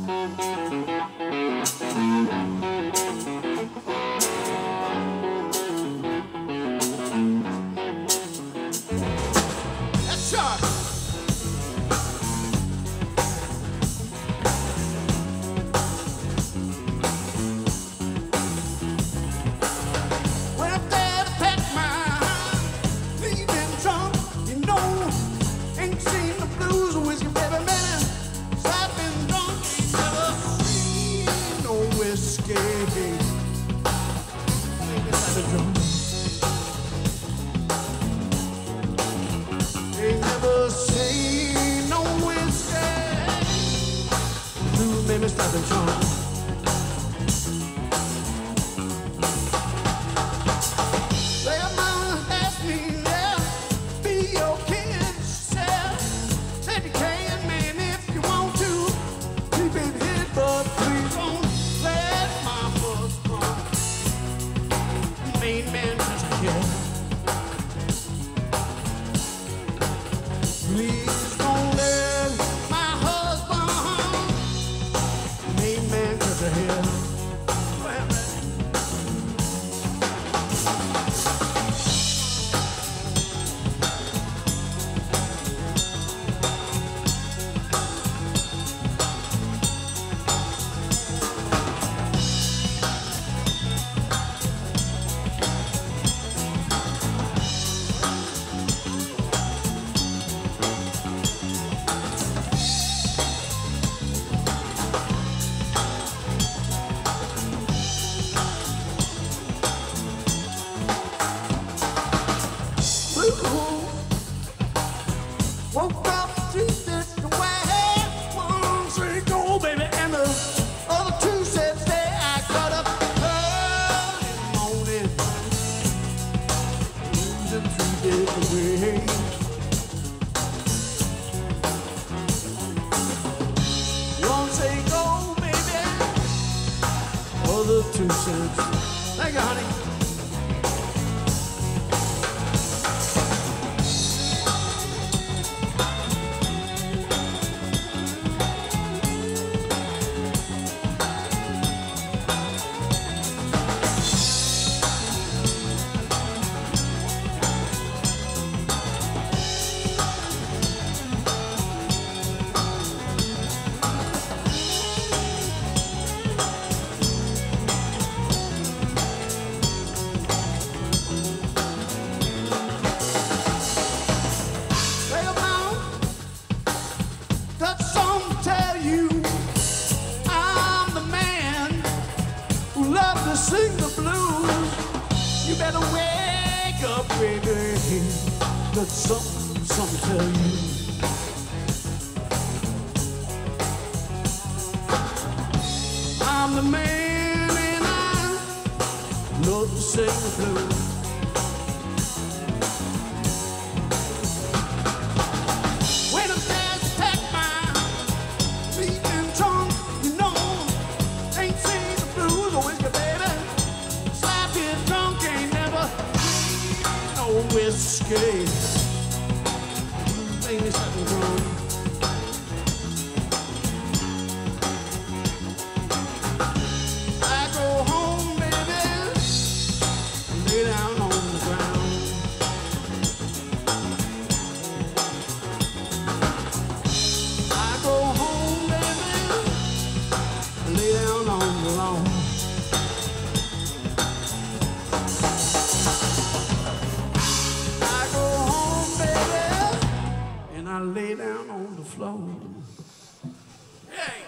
Ain't never seen no whiskey. Blues made me stop and drunk. Well, mama asked me, yeah, be your kid. Said you can, man, if you want to. Keep it hid, but please don't let my husband, main man, just kill. Please don't let my husband, main man, touch a hill. Woke up 3 days away. One said go, baby, and the other 2 said stay. I got up early in the morning, losing 3 days away. One said go, baby, other 2 said thank you, honey. Sing the blues. You better wake up, baby. Got something to tell you. I'm the man and I love to sing the blues. When I'm dead, take my leaving tongue, you know, ain't seen the blues or whiskey, baby. Whiskey, ain't this something wrong? I go home, baby, lay down on the ground. I go home, baby, lay down on the lawn. I lay down on the floor. Hey!